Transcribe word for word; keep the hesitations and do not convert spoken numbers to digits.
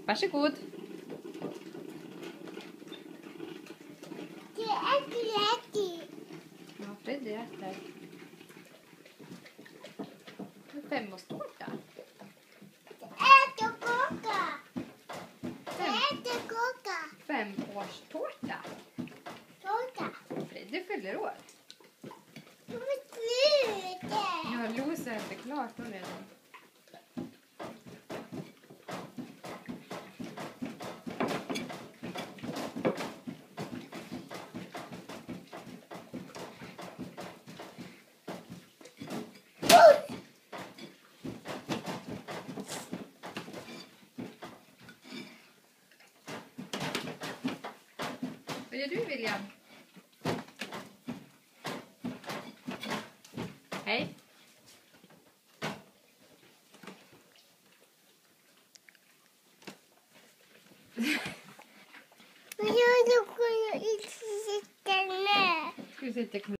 Varsågod. Det är glädje. Ja, Freddy äter. Femårstårta. Det äter kaka. Det Fem, äter kaka. femårstårta. Kaka. Freddy fyller år. Du är slut. Ja, Losa är inte klart hon redan. Vad gör du, William? Hej. Men jag ska inte sitta ner. Ska vi sitta